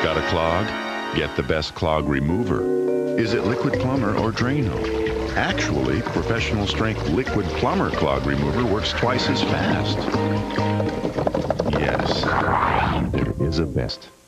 Got a clog? Get the best clog remover. Is it Liquid-Plumr or Drano? Actually, professional strength Liquid-Plumr clog remover works twice as fast. Yes, there is a best.